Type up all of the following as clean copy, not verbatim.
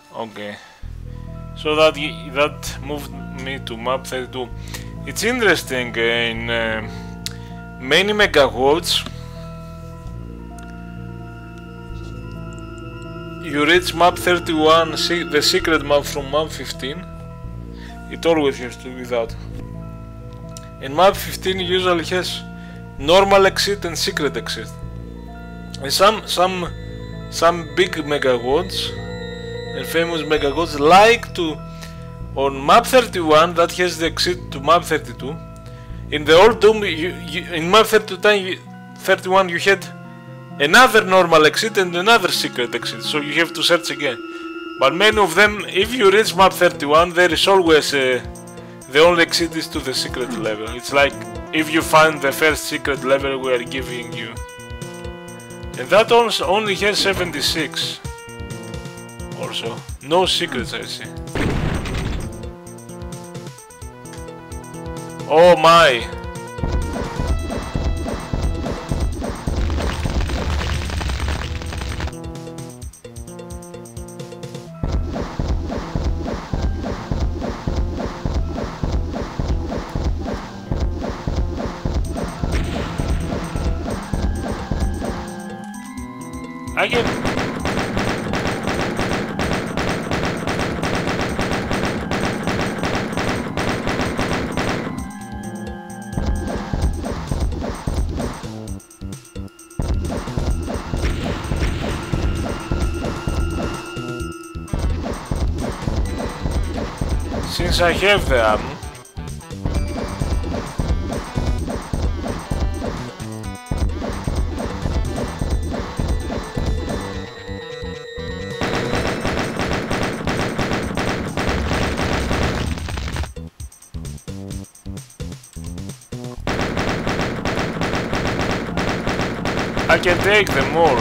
Okay. So that moved me to map 32. It's interesting in many megaworlds you reach map 31, the secret map from map 15. It always used to be that. And map 15 usually has normal exit and secret exit. And some big mega gods and famous mega gods like to, on map 31 that has the exit to map 32. In the old Doom, in map 31 you had another normal exit and another secret exit, so you have to search again. But many of them, if you reach map 31, there is always the only exit is to the secret level. It's like if you find the first secret level we are giving you. And that only has 76. Also, no secrets I see. Oh my! I can... Since I have the ammo, I can take them more.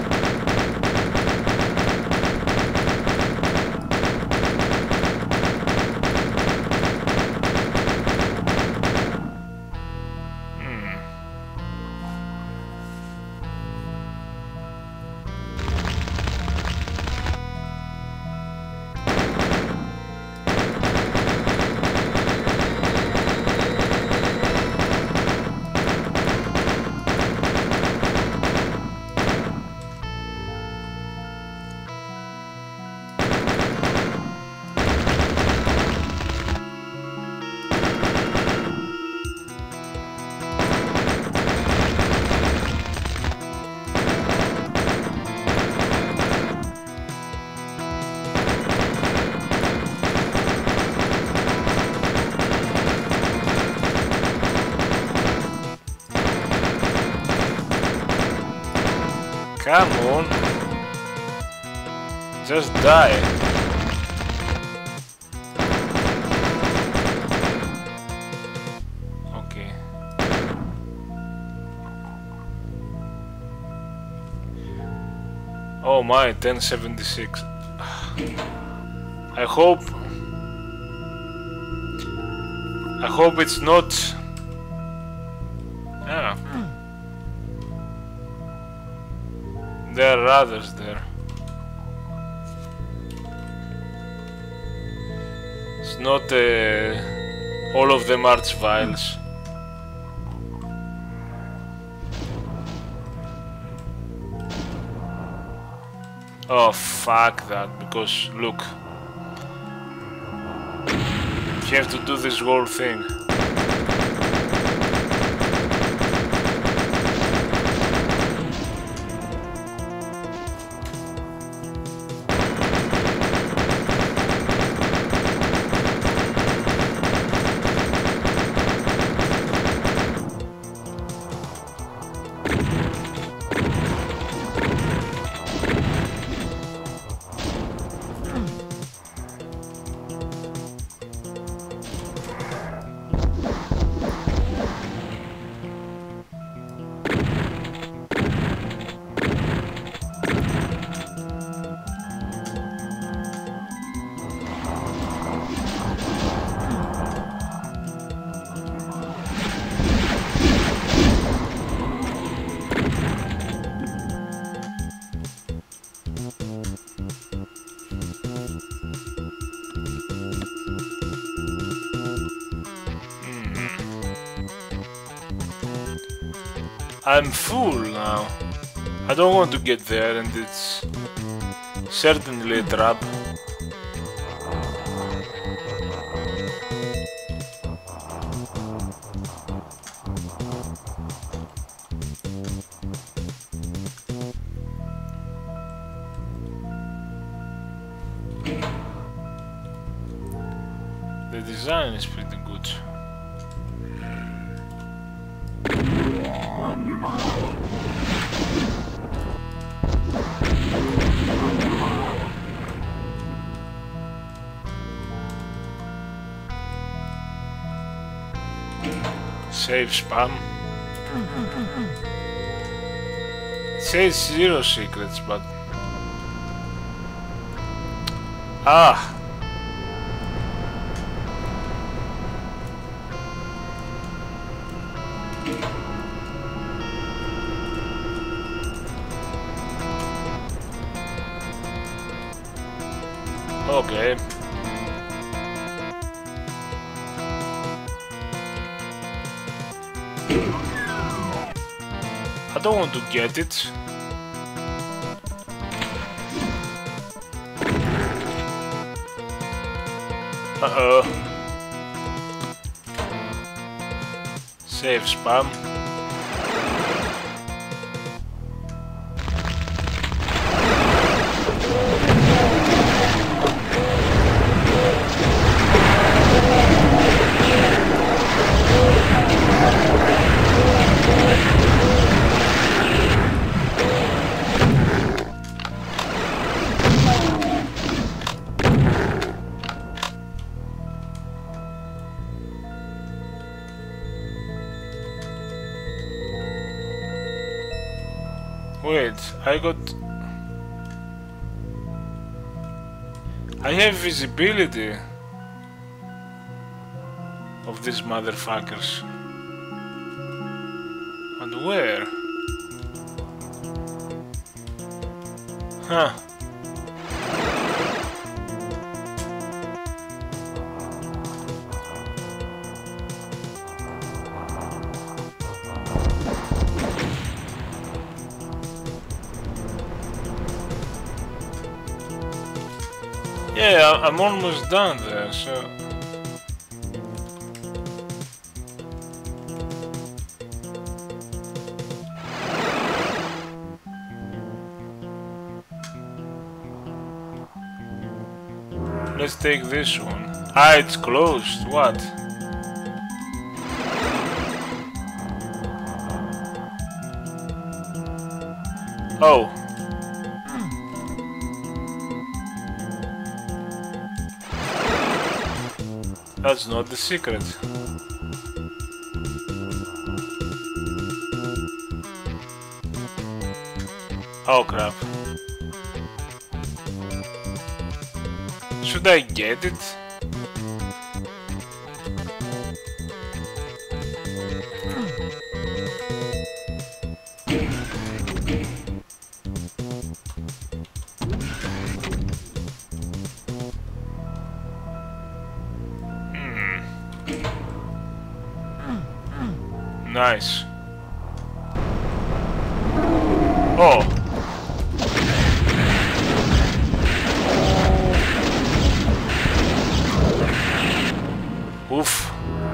Come on. Just die. Okay. Oh my, 1076. I hope it's not... Ah. There are others there. It's not all of them arch vials. Oh fuck that, because look, you have to do this whole thing. I'm full now. I don't want to get there, and it's certainly a trap. The design is pretty good. Save spam. It says 0 secrets, but... Ah! Okay. I don't want to get it. Uh-oh. Save spam. Wait, I have visibility of these motherfuckers. And where? Huh. Yeah, I'm almost done there, so... Let's take this one. Ah, it's closed. What? Oh. That's not the secret. Oh crap. Should I get it? Nice. Oh. Oof.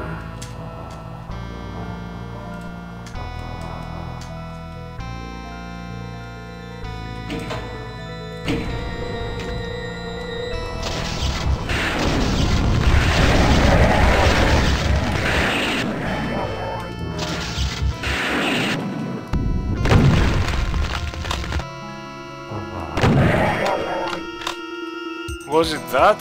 Was it that?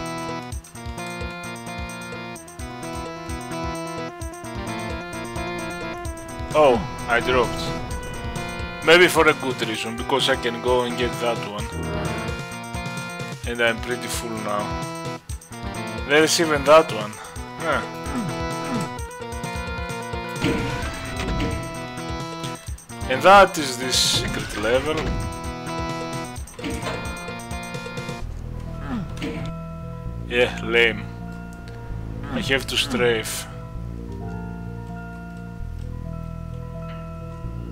Oh, I dropped. Maybe for a good reason, because I can go and get that one. And I'm pretty full now. There is even that one. Huh. And that is this secret level. Yeah, lame. I have to strafe.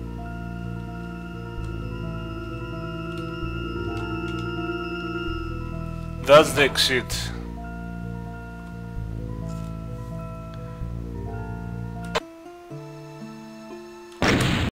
That's the exit.